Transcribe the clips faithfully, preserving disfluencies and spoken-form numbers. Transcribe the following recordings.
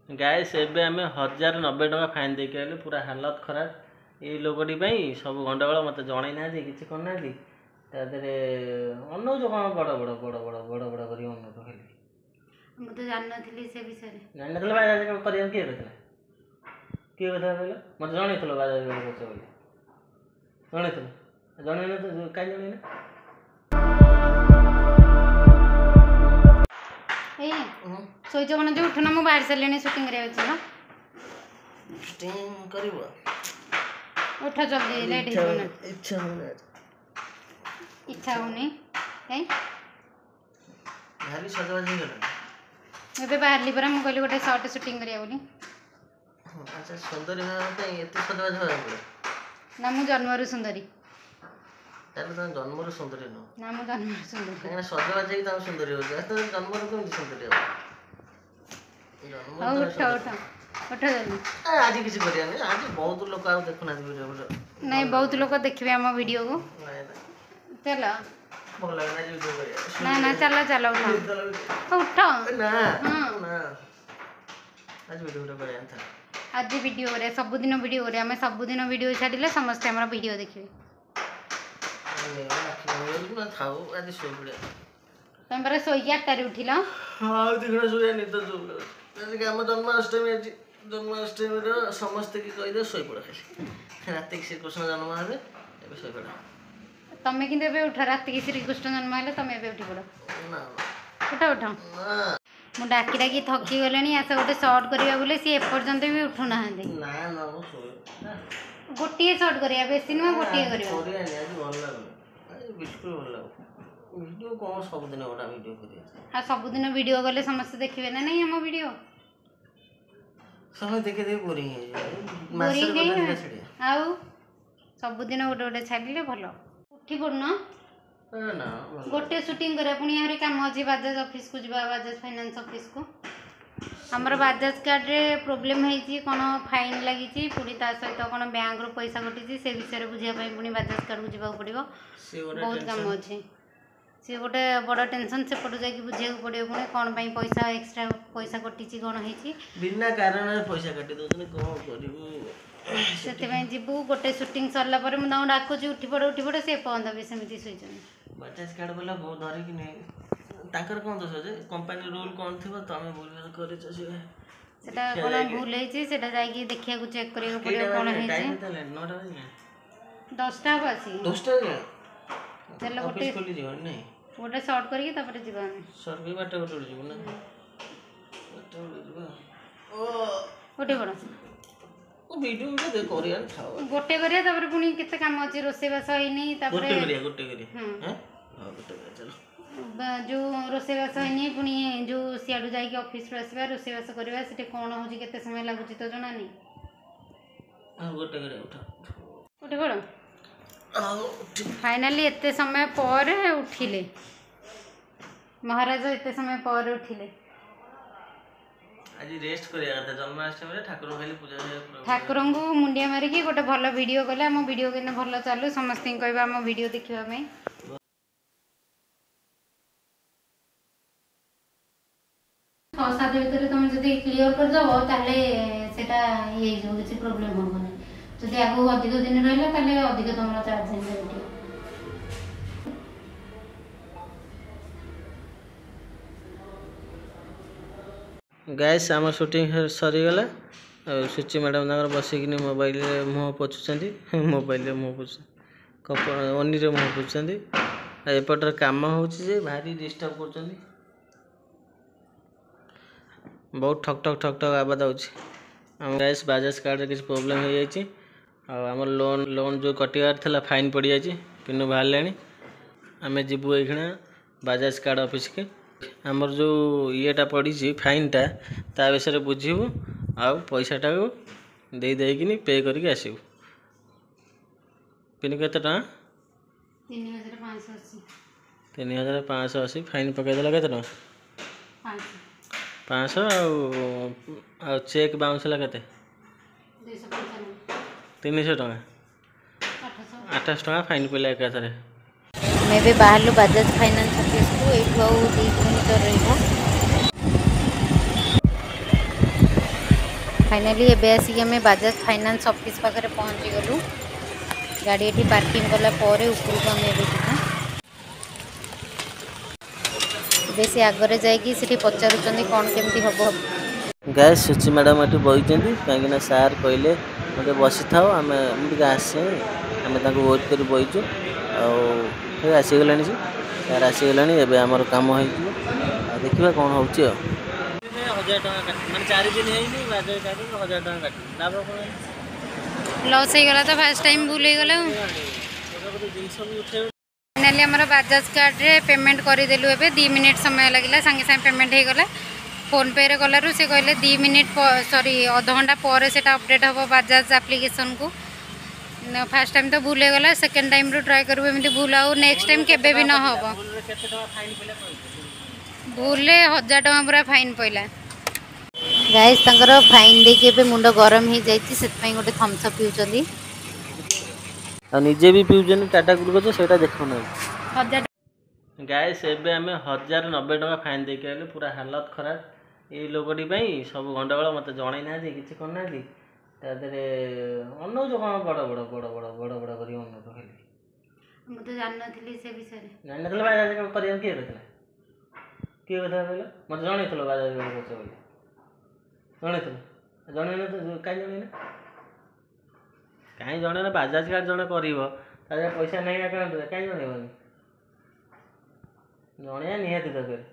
Guys एबे आम हजार नब्बे टका फाइन देके आइलु पूरा हालत खराब ये लोकटी सब गंडगोल मत जन ना कि करना तादे अनौ कौन बड़ बड़ बड़ बड़ बड़ बड़ कर खाली मुझे जानना से विषय जान बाजार कर किए कहला किए कथा कहला मत जन बाजार बोली जन जन तो कहीं जन सोच कौन जो उठना मुझे बाहर सारे सुटिंग ना शूटिंग करबो उठ जल्दी लेट हो ना इच्छा होना इच्छा होनी कहीं भारी सजबाज हो गला एबे बाहरली परा मु कहली गोटे शॉर्ट शूटिंग करिया बोली अच्छा सुंदरी होना पे एते सजबाज हो पड़े ना मु जन्मरु सुंदरी ताले त जन्मरु सुंदरी न ना मु जन्मरु सुंदरी काहे सजबाज ही त सुंदरी हो त जन्मरु केम सुंदरी हो जन्मरु उठ उठ उठ जल्दी आज किसी करिया नहीं आज बहुत लोग आ देखना वीडियो नहीं बहुत लोग देखबे हम वीडियो को चलो भल लगे ना वीडियो करिया ना ना चलो चलो उठ उठ ना ना आज वीडियो करिया था आज वीडियो रे सब दिन वीडियो रे हमें सब दिन वीडियो छाड़िले समस्त हमरा वीडियो देखिबे ना थाओ आज सोई पड़े तुम पर सोई आठ उठिल हां दिखना सोया निद जो आज के हम जन्माष्टमी आज जन्माष्टमी रो समस्त की कहि दे सोई पड़ खाली रात श्री कृष्ण जन्म हेबे एबे सोई पड़ तमे किंतु एबे उठ रात की श्री कृष्ण जन्म हेले तमे एबे उठी पड़ ना उठ उठ मु डाकी डाकी थकी गलेनी आसे गोटे शॉर्ट करिया बोले सी एपर्यंत भी उठु ना ना ना मु सोई गोटिए शॉर्ट करिया बेसी नुआ गोटिए करिया करिया नहीं आज भल लागो आज बिल्कुल भल लागो वीडियो कौन सब दिन ओटा वीडियो करिया हां सब दिन वीडियो गले समस्त देखिबे ना नहीं हम वीडियो समय देखे देखे बोरिंग है बोरिंग है छड़िया आउ सब दिन गोटे गोटे छाड़िले भलो उठी पड़ना ना गोटे शूटिंग करे पुनी हरी काम अछि बाजाज ऑफिस को जिबा बाजाज फाइनेंस ऑफिस को हमर बाजाज कार्ड रे प्रॉब्लम है जी कोन फाइन लागि छी पुनी ता सहित कोन बैंक रो पैसा कटि छी से विषय रे बुझिया पई पुनी बाजाज कार्ड को जिबा पड़िबो बहुत काम अछि से गोटे बड़ टेंशन से पटो जाकि बुझे पड़ो पुणी कौन पैसा एक्सट्रा पैसा कटि कौन है बिना कारण पैसा काटी दौन कौन कर जीवु गोटे शूटिंग सरला मुझे डाकुची उठी पड़ उठी पड़ से पर्यंत भी सेमती शोचन बजाज कार्ड वाला बहुत धरिकी नहीं ताकर कौन दोष जे कंपनी रूल कौन थी तुम भूल कर सेटा कोन भूल है सेटा जाई देखिया को चेक करियो पड़ियो कोन है टाइम तले नौटा बजे दसटा बसी दसटा जे चलो गोटे खोली जीवन नहीं गोटे शॉर्ट करके तापर जीवा हम सर भी बाटे गोटे जीव ना बाटे गोटे जीवा ओ गोटे बड़ ओ वीडियो में दे कोरियन थाओ गोटे करिया तापर पुनी केते काम अछि रोसे बास होइनी तापर गोटे करिया गोटे करिया हैं हां गोटे करिया चलो जो रोसे बास होइनी पुनी जो सियाडू जाई के ऑफिस रो आसीबा रोसे बास करबा सेटे कोन होजी केते समय लागुची तो जणा नहीं हां गोटे करिया उठा गोटे बड़ फाइनली एते समय पर उठिले महाराज एते समय पर उठिले आज रेस्ट करिया था जन्माष्टमी रे ठाकुर खाली पूजा ठाकुर को मुंडिया मारी की गोटे भल वीडियो कले हम वीडियो केने भल चालू समस्त कहबा हम वीडियो देखिबा में छह सात भीतर तुम जदी क्लियर कर दबो ताले सेटा ये जो किसी प्रॉब्लम होबो जदि आगो अधिक दिन रहला ताले अधिक तुम चार्ज देबे गैस आम शूटिंग सरीगला सुची मैडम बसिक मोबाइल मुँह पोछुं मोबाइल मुँह पोछ कप ओनी रे मुँह पोछुं एपटर कम हो भारी डिस्टर्ब कर बहुत ठक ठक ठक ठक आवाज आम गैस बाजाज कार्ड किसी प्रोब्लेम हो जाए आम लोन लोन जो कटिवार था फाइन पड़ जाए पिनु बाहर आम जीवु ये बाजाज कार्ड ऑफिस के आमर जो येटा पड़ी फाइन टा ता विषय बुझीबू आउ पैसाटा को दे देकिनी पे करके आसबू पिन केते टका तीन हजार पाँच सौ अशी फाइन पकईदेला के पाँच सौ आ चेक बाउंस है के तीन सौ टका आठ सौ टका फाइन पड़ा एकाथरे मैं भी बाहर बाजाज फाइनेंस ऑफिस को एक दो किलोमीटर रहा फाइनाली एबे आसिक आम बजाज फाइनान्स ऑफिस पाखे पहुँची गलु गाड़ी ये पार्किंग कला उपरको आम एबे बे से आगे जाकि पचारूँ कौन केमती हम गैस सुची मैडम ये बही कहीं सार कहले मत बसी था आम मुझे आसे आम वेट कर बहीचु आसीगला से सार आसीगला एवं आमर कम हो देखा कौन हो हजार टाँग चार दिन हजार टाँग लाभ कौन लॉस हो गला तो फास्ट टाइम भूल हो गला फाइनाली आमर बजाज कार्ड रे पेमेंट करदेलु एबे दी मिनिट समय लगे सांगे सांगे पेमेंट हो गला फोन पे रे गलारू से कहले दी मिनिट सॉरी अध घंटा पर से अपडेट हम बजाज एप्लिकेशन को फास्ट टाइम तो भूल हो गला सेकेंड टाइम रू ट्राई करूँ एमती भूल आउ नेक्स्ट टाइम केबे भी न हो भूल हजार टका पूरा फाइन पड़ा गाइस तंकर फाइन देके एबे मुंड गरम हो जाइए से गोटे थम्स अप पिउचंदी आ निजे भी पिउचंदी टाटा ग्लूकोज सेटा देखो ना हजार गाइस एबे आमे हजार नब्बे टका फाइन देके आले पूरा हालत खराब ये लोकटी सब गंडगोल मत जन ना कि करना तादे अनौ जो कौन बड़ बड़ बड़ बड़ बड़ बड़ कर अनौ खाली मुझे जान नथली से विषय जान नथले बाजार कर करिया के रहला के कथा कहला मत जणै थलो बाजार कर करछ बोली जणै थलो जणै न तो काई जणै ना काई जणै ना बाजार कार्ड जणै करिवो ताजे पैसा नै अकाउंट रे काई जणै बनी जणिया निहाती दरकार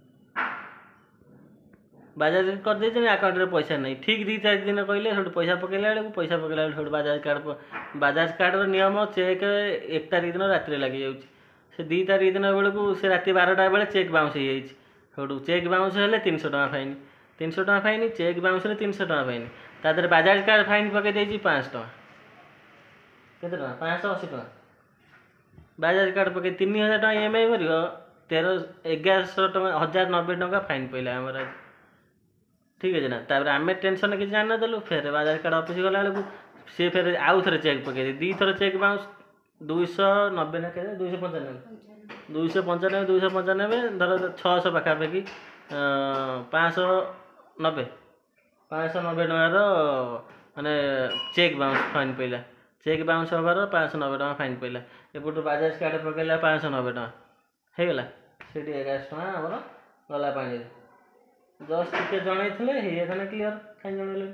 बजाज कर दे अकाउंट रे पैसा नहीं ठीक दी चार दिन कहले सब पैसा पकेला बेलू पैसा पकेला बेलू बजाज कार्ड बजाज कार्ड रो नियम चेक एक तारीख दिन रात लगी जाऊँगी से दी तारीख दिन बेलू से रात बारटा बेले चेक बाउंस हो जाइए चेक बाउंस हेल्ले तीन सौ टका फाइन तीन सौ टका फाइन चेक बाउंस तीन सौ टका फाइन तादर बजाज कार्ड फाइन पकई पाँच टका केते टका पाँच सौ अशी टका बजाज कार्ड पकई तीन हजार टका ई एम आई भर तेरह एगार सौ टका हजार नब्बे टका फाइन पड़ा आमर ठीक है ना तापर आम टेंशन किसी जान देलु फिर बजाज कार्ड ऑफिस गला बेलू सी फिर आउ थे चेक पकई दी थर चेक बाउंस दुईश नब्बे ना के दुईश पंचानबे दुईश पंचानबे दुईश पंचानबे धर छःश पाखापाखि पाँच सौ नब्बे पाँच सौ नब्बे टकार माने चेक बाउंस फाइन पड़ा चेक बाउंस हबार पाँच सौ नब्बे टका फाइन पड़ा एपटू बजाज कार्ड पकड़ा पाँच सौ नब्बे टका होगला से एगारश टका आमर गला पानी जस्ट टे जन क्लीयर कहीं जन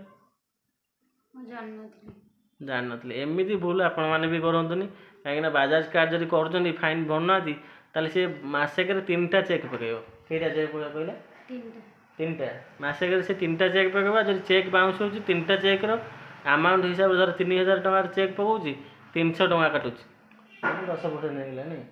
जान नी एमती भूल आपण मैंने भी करूँ कहीं बजाज कार्ड जब कर फाइन भरना ताले सी मसेक तीन टा चेक पकेब कईटा चेक कहला तीन टा मसेक से तीन टा चेक पकेबा जब चेक बाउंस हो तीन टा चेक अमाउंट हिसाब से धर तीन हजार टकर चेक पकाऊँ तीन सौ टका काटुच दस परसेंट नहीं नहीं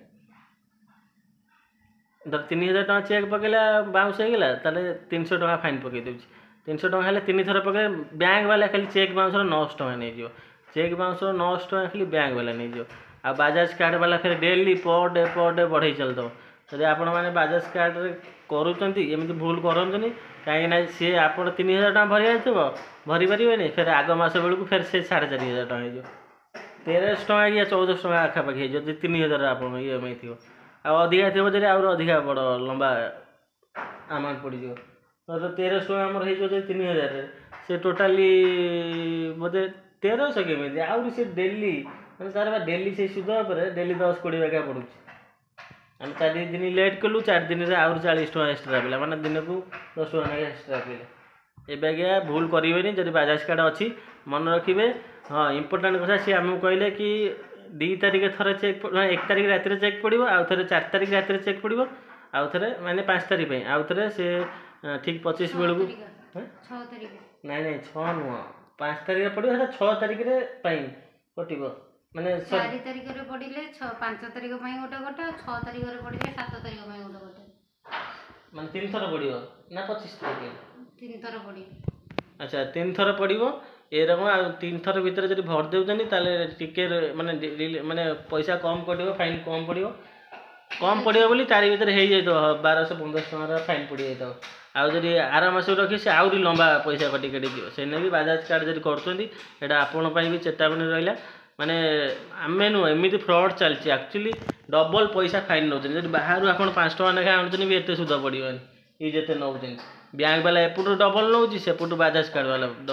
धर तीन हजार टका चेक पकेला बाउंस होगा ताले तीन सौ टका फाइन पकई दूँ तीन सौ टका हेल्ले तीन थर पकड़े बैंक वाला खाली चेक बाउंस नौश टका नहीं चेक बाउंस नौश टका खाली बैंक वाला नहीं आ बजाज कार्ड वाला फिर daily per day per day बढ़ई चलते जब आपण मैंने बजाज कार्ड करुँच भूल करते कहीं सी आप तीन हजार टका भरी थे भरी पारे फिर आग मस बेलू फिर से साढ़े चार हजार टका हो तेरह टका या चौदह टका आखापाखि हो तीन हजार आप ई एम आई थी अधिका थी जब आउ अधिका बड़ लंबा अमाउंट पड़ो तो तेरह टका आमर हो तीन हजार से टोटाली बोधे तेरह सौ केमी आउरी से डेली मैंने तार डेली से सुध पर डेली दस कोड़े बेगा पड़ू आम चार दिन लेट कलु चार दिन में आउरी चालीस टका एक्सट्रा पड़ा मैंने दिन को दस टका ना एक्सट्रा पड़ा एवं भूल करेंगे जब बजाज कार्ड अच्छी मन रखिए हाँ इम्पोर्टाट कथा सी आमको कहले कि दी तारीख थर चेक एक तारीख रात चेक पड़ो आउ थे चार तारीख रात चेक पड़ो आउ थे माने पाँच तारीख आउ थे से ठीक पच्चीस बेलू नाई नाई छः नुह पाँच तारीख पड़ो छः तारीख कटो माने चार तारीख रे पड़िले पाँच तारीख गोटे गोटे छः तारीख रे पड़िले सात तारीख गोटे गोटे माने तीन थर पड़ो ना पच्चीस तारीख तीन थर पड़ी अच्छा तीन थर पड़ो ए रकम तीन थर भितर जब भर देउछनी ताले टिके माने माने पैसा कम कटियो फाइन कम पड़ो कम पड़ो बोली तारी भितर हो जाए बारह सौ पंद्रह टकर फाइन पड़ जाए आउ जब आर मास रखी से आउरी लंबा पैसा कटी कटी जीव से भी बजाज कार्ड जब कर आपण भी चेतावनी रहा माने आमे नुह एमती फ्रड चलती एक्चुअली डबल पैसा फाइन नौ जब बाहर आप पाँच टका लेखा आणुचनी भी एत सुध पड़ोनी ये जिते नौ बैंक वाला एपटू डबल नौ सेपटू बजाज कार्ड वाला डबल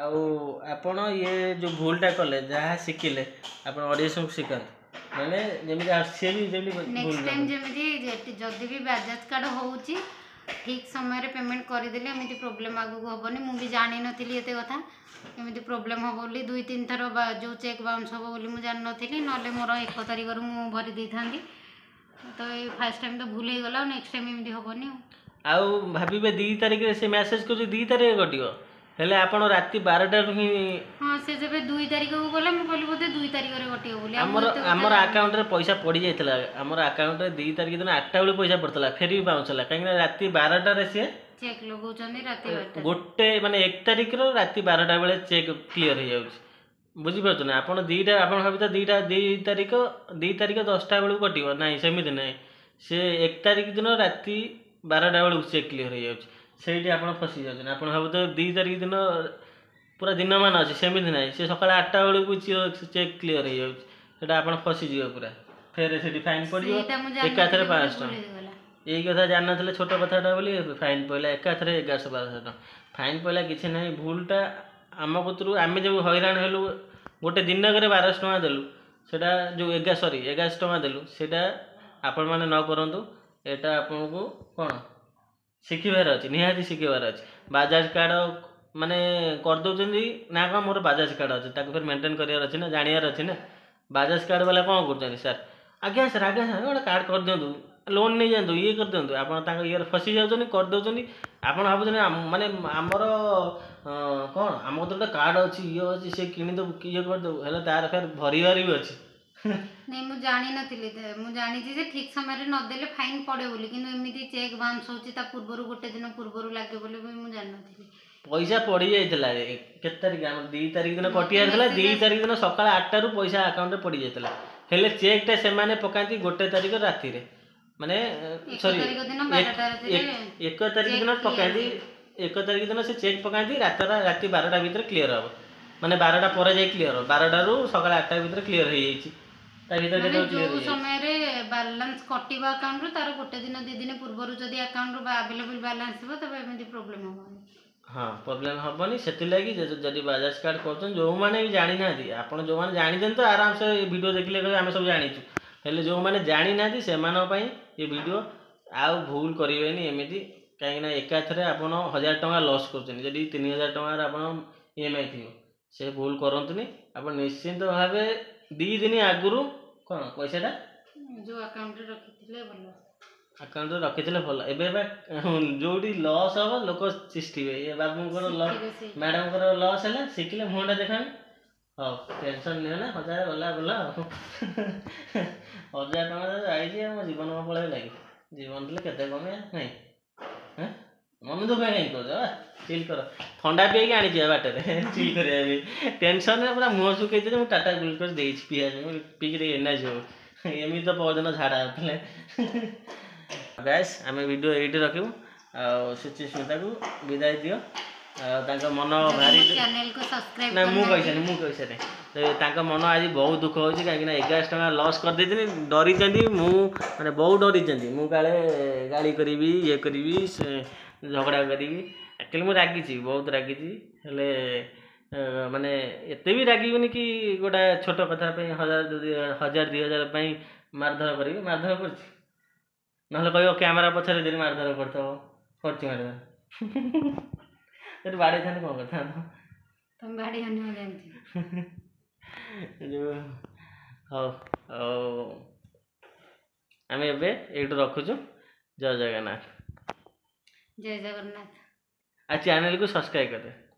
ଆଉ ଆପଣ ଇଏ ଯେଉଁ ଭୁଲଟା କଲେ ଯାହା ଶିଖିଲେ ଆପଣ ଅଡ଼ିଏନ୍ସକୁ ଶିଖାନ୍ତୁ ମାନେ ଯେମିତି ସିଏ ବି ଯେମିତି ଭୁଲ ନେକ୍ସଟ ଟାଇମ୍ ନ ଯେମିତି ଯେ- ଯଦି ବି ବାଜାଜ କାର୍ଡ଼ ହେଉଛି ଠିକ୍ ସମୟରେ ପେମେଣ୍ଟ କରିଦେଲେ ଏମିତି ପ୍ରୋବ୍ଲେମ୍ ଆଗକୁ ହେବନି। ମୁଁ ବି ଜାଣିନଥିଲି ଏତେ କଥା ଏମିତି ପ୍ରୋବ୍ଲେମ୍ ହେବ ବୋଲି, ଦୁଇ ତିନି ଥର ବା ଯେଉଁ ଚେକ୍ ବାଉନ୍ସ ହେବ ବୋଲି ମୁଁ ଜାଣିନଥିଲି, ନହେଲେ ମୋର ଏକ ତାରିଖରୁ ମୁଁ ଭରି ଦେଇଥାନ୍ତି। ତ ଏଇ ଫାର୍ଷ୍ଟ ଟାଇମ୍ ତ ଭୁଲ ହେଇଗଲା, ଆଉ ନେକ୍ସଟ ଟାଇମ୍ ଏମିତି ହେବନି ଆଉ। ଆଉ ଭାବିବେ ଦୁଇ ତାରିଖରେ ସେ ମେସେଜ କରୁଛି ଦୁଇ ତାରିଖ କଟିବ, ହେଲେ ଆପଣ ରାତି ବାରଟାରୁ ହିଁ ହଁ ସେ ଯେବେ ଦୁଇ ତାରିଖକୁ ଗଲା ମୁଁ କହିଲି ବୋଧେ ଦୁଇ ତାରିଖରେ କଟିବ ବୋଲି। ଆଉ ମୁଁ ଆମର ଏତେ କଥା ଆମର ଜାଣିନି। ଆକାଉଣ୍ଟରେ ପଇସା ପଡ଼ିଯାଇଥିଲା। ଆମର ଆକାଉଣ୍ଟରେ ଦୁଇ ତାରିଖ ଦିନ ଆଠଟା ବେଳେ ପଇସା ପଡ଼ିଥିଲା, ଫେରି ବି ବାଉନ୍ସ ହେଲା କାହିଁକିନା ରାତି ବାରଟାରେ ସିଏ ଚେକ୍ ଲଗାଉଛନ୍ତି ରାତି ବାରଟାରେ। ଗୋଟେ ମାନେ ଏକ ତାରିଖର ରାତି ବାରଟା ବେଳେ ଚେକ୍ କ୍ଲିୟର ହେଇଯାଉଛି। ବୁଝିପାରୁଛୁ ନା ଆପଣ ଦୁଇଟା ଆପଣ ଭାବିତ ଦୁଇଟା ଦୁଇ ତାରିଖ ଦୁଇ ତାରିଖ ଦଶଟା ବେଳକୁ କଟିବ, ନାହିଁ ସେମିତି ନାହିଁ। ସେ ଏକ ତାରିଖ ଦିନ ରାତି ବାରଟା ବେଳକୁ ଚେକ୍ କ୍ଲିୟର ହେଇଯାଉଛି, ସେଇଠି ଆପଣ ଫସି ଯାଉଛନ୍ତି। ଆପଣ ଭାବୁଥିବେ ଦୁଇ ତାରିଖ ଦିନ ପୁରା ଦିନମାନ ଅଛି, ସେମିତି ନାହିଁ। ସେ ସକାଳ ଆଠଟା ବେଳକୁ ଚେକ୍ କ୍ଲିୟର ହେଇଯାଉଛି, ସେଇଟା ଆପଣ ଫସିଯିବେ ପୁରା। ଫେରେ ସେଠି ଫାଇନ୍ ପଡ଼ିଯିବ ସେଇଟା ମୁଁ ଏକାଥରେ ଜାଣିନଥିଲି ବୋଲି ପାଞ୍ଚଶହ ଭୁଲ ଟଙ୍କା। ହେଇଗଲା। ଏଇ କଥା ଜାଣିନଥିଲେ ଛୋଟ କଥାଟା ବୋଲି ଫାଇନ୍ ପଡ଼ିଲା ଏକାଥରେ ଏଗାରଶହ ବାରଶହ ଟଙ୍କା। ଫାଇନ୍ ପଡ଼ିଲା କିଛି ନାହିଁ, ଭୁଲଟା ଆମ କତରୁ ଆମେ ଯେଉଁ ହଇରାଣ ହେଲୁ ଗୋଟେ ଦିନକରେ ବାରଶହ ଟଙ୍କା ଦେଲୁ, ସେଇଟା ଯେଉଁ ଏଗାର ସରି ଏଗାରଶହ ଟଙ୍କା ଦେଲୁ, ସେଇଟା ଆପଣମାନେ ନ କରନ୍ତୁ। ଏଇଟା ଆପଣଙ୍କୁ କ'ଣ ଶିଖିବାର ଅଛି, ନିହାତି ଶିଖିବାର ଅଛି। ବାଜାଜ କାର୍ଡ଼ ମାନେ କରିଦେଉଛନ୍ତି ନା କ'ଣ ମୋର ବାଜାଜ କାର୍ଡ଼ ଅଛି, ତାକୁ ଫେର ମେଣ୍ଟେନ୍ କରିବାର ଅଛି ନା, ଜାଣିବାର ଅଛି ନା। ବାଜାଜ କାର୍ଡ଼ ବାଲା କ'ଣ କରୁଛନ୍ତି, ସାର୍ ଆଜ୍ଞା ସାର୍ ଆଜ୍ଞା ସାର୍ ଗୋଟେ କାର୍ଡ଼ କରିଦିଅନ୍ତୁ, ଲୋନ୍ ନେଇଯାଆନ୍ତୁ, ଇଏ କରିଦିଅନ୍ତୁ। ଆପଣ ତାଙ୍କ ଇଏରେ ଫସି ଯାଉଛନ୍ତି, କରିଦେଉଛନ୍ତି। ଆପଣ ଭାବୁଛନ୍ତି ମାନେ ଆମର କ'ଣ ଆମ କତିରେ ଗୋଟେ କାର୍ଡ଼ ଅଛି, ଇଏ ଅଛି, ସେ କିଣିଦେବୁ ଇଏ କରିଦେବୁ, ହେଲେ ତାର ଫେର ଭରିବାର ବି ଅଛି। ନାଇଁ ମୁଁ ଜାଣିନଥିଲି, ମୁଁ ଜାଣିଛି ଯେ ଠିକ୍ ସମୟରେ ନଦେଲେ ଫାଇନ୍ ପଡ଼େ ବୋଲି, କିନ୍ତୁ ଏମିତି ଚେକ୍ ବାଉନ୍ସ ହେଉଛି ତା ପୂର୍ବରୁ ଗୋଟେ ଦିନ ପୂର୍ବରୁ ଲାଗେ ବୋଲି ବି ମୁଁ ଜାଣିନଥିଲି। ପଇସା ପଡ଼ିଯାଇଥିଲା କେତେ ତାରିଖ ଆମର ଦୁଇ ତାରିଖ ଦିନ କଟିବାର ଥିଲା, ଦୁଇ ତାରିଖ ଦିନ ସକାଳ ଆଠଟାରୁ ପଇସା ଆକାଉଣ୍ଟରେ ପଡ଼ିଯାଇଥିଲା। ହେଲେ ଚେକ୍ଟା ସେମାନେ ପକାନ୍ତି ଗୋଟେ ତାରିଖ ରାତିରେ, ମାନେ ସରି ଏକ ତାରିଖ ଦିନ ପକାନ୍ତି। ଏକ ତାରିଖ ଦିନ ସେ ଚେକ୍ ପକାନ୍ତି, ରାତିର ରାତି ବାରଟା ଭିତରେ କ୍ଲିୟର ହେବ, ମାନେ ବାରଟା ପରେ ଯାଇ କ୍ଲିୟର ହେବ। ବାରଟାରୁ ସକାଳ ଆଠଟା ଭିତରେ କ୍ଲିୟର ହେଇଯାଇଛି। ତା ଭିତରେ କେତେବେଳେ କ୍ଲିୟର ଯେଉଁ ହେଇଯାଇଛି ସମୟରେ ବାଲାନ୍ସ କଟିବ ଆକାଉଣ୍ଟରୁ ତାର ଗୋଟେ ଦିନ ଦୁଇ ଦିନ ପୂର୍ବରୁ ଯଦି ଆକାଉଣ୍ଟରୁ ଆଭେଲେବୁଲ୍ ବାଲାନ୍ସ ଥିବ ତେବେ ଏମିତି ପ୍ରୋବ୍ଲେମ୍ ହେବନି। ହଁ ପ୍ରୋବ୍ଲେମ୍ ହେବନି। ସେଥିଲାଗି ଯଦି ବାଜାଜ କାର୍ଡ଼ କରୁଛନ୍ତି, ଯେଉଁମାନେ ବି ଜାଣିନାହାନ୍ତି, ଆପଣ ଯେଉଁମାନେ ଜାଣିଛନ୍ତି ତ ଆରାମସେ ଭିଡ଼ିଓ ଦେଖିଲେ କହିବେ ଆମେ ସବୁ ଜାଣିଛୁ। ହେଲେ ଯେଉଁମାନେ ଜାଣିନାହାନ୍ତି ସେମାନଙ୍କ ପାଇଁ ଏ ଭିଡ଼ିଓ। ଆଉ ଭୁଲ କରିବେନି ଏମିତି, କାହିଁକିନା ଏକାଥରେ ଆପଣ ହଜାର ଟଙ୍କା ଲସ୍ କରୁଛନ୍ତି। ଯଦି ତିନି ହଜାର ଟଙ୍କାର ଆପଣ ଇ ଏମ୍ ଆଇ ଥିବ, ସେ ଭୁଲ କରନ୍ତୁନି। ଆପଣ ନିଶ୍ଚିନ୍ତ ଭାବେ ଦୁଇ ଦିନ ଆଗରୁ କ'ଣ ପଇସାଟା ଯେଉଁ ଆକାଉଣ୍ଟରେ ରଖିଥିଲେ ଭଲ, ଆକାଉଣ୍ଟରେ ରଖିଥିଲେ ଭଲ। ଏବେ ବା ଯେଉଁଠି ଲସ୍ ହେବ ଲୋକ ଚିଷ୍ଟିବେ, ଏ ବାବୁଙ୍କର ଲସ୍, ମ୍ୟାଡ଼ାମଙ୍କର ଲସ୍ ହେଲା, ଶିଖିଲେ ମୁହଁଟା ଦେଖାନି। ହଉ ଟେନସନ୍ ନିଅ ନା, ହଜାର ଗଲା ଗଲା ଆଉ ହଜାର ଟଙ୍କା ଯାଇଛି, ଆମ ଜୀବନ ପଳେଇଲା କି? ଜୀବନ ଥିଲେ କେତେ କମେ ନାହିଁ। ହଁ ମନ ଦୁଃଖ କାହିଁକି କରୁଛ, ଚିଲ୍ କର। ଥଣ୍ଡା ପିଇକି ଆଣିଛି ବାଟରେ ଚିଲ୍ କରିବା ପାଇଁ। ଟେନସନ୍ରେ ପୁରା ମୁହଁ ଶୁଖେଇଛି ଯେ ମୁଁ ଟାଟା ଗ୍ଲୁକୋଜ ଦେଇଛି ପିଇବା ପାଇଁ, ପିଇକି ଟିକେ ଏନର୍ଜି ହଉ। ଏମିତି ତ ପରଦିନ ଝାଡ଼ା ହେଉଥିଲେ। ଗାଇସ୍ ଆମେ ଭିଡ଼ିଓ ଏଇଠି ରଖିବୁ। ଆଉ ସୁଚିସ୍ମିତାକୁ ବିଦାୟ ଦିଅ। ଆଉ ତାଙ୍କ ମନ ଭାରି ଚ୍ୟାନେଲକୁ ସବସ୍କ୍ରାଇବ୍ ନା ମୁଁ କହିସାରି ମୁଁ କହିସାରେ ତାଙ୍କ ମନ ଆଜି ବହୁତ ଦୁଃଖ ହେଉଛି, କାହିଁକିନା ଏଗାରଶହ ଟଙ୍କା ଲସ୍ କରିଦେଇଥିଲି। ଡରିଛନ୍ତି, ମୁଁ ମାନେ ବହୁତ ଡରିଛନ୍ତି, ମୁଁ କାଳେ ଗାଳି କରିବି, ଇଏ କରିବି, ସେ ଝଗଡ଼ା କରିବି। ଆକ୍ଚୁଆଲି ମୁଁ ରାଗିଛି, ବହୁତ ରାଗିଛି। ହେଲେ ମାନେ ଏତେ ବି ରାଗିବିନି କି ଗୋଟେ ଛୋଟ କଥା ପାଇଁ ହଜାର ହଜାର ଦୁଇ ହଜାର ପାଇଁ ମାରଧର କରିବି। ମାରଧର କରୁଛି, ନହେଲେ କହିବ କ୍ୟାମେରା ପଛରେ ଯଦି ମାରଧର କରିଥିବ, କରୁଛି ମାରଧର। ଯଦି ବାଡ଼େଇଥାନ୍ତି କ'ଣ କରିଥାନ୍ତ? ତମେ ବାଡ଼େଇବନି ମୁଁ ଜାଣିଛି। ଯେଉଁ ହଉ ଆଉ ଆମେ ଏବେ ଏଇଠୁ ରଖୁଛୁ। ଜୟ ଜଗନ୍ନାଥ। ଜୟ ଜଗନ୍ନାଥ। ଆଉ ଚ୍ୟାନେଲକୁ ସବସ୍କ୍ରାଇବ୍ କରିଦେବେ।